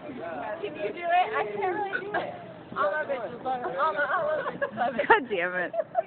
Can you do it? I can't really do it. All my bitches love it. All my bitches love it. God damn it.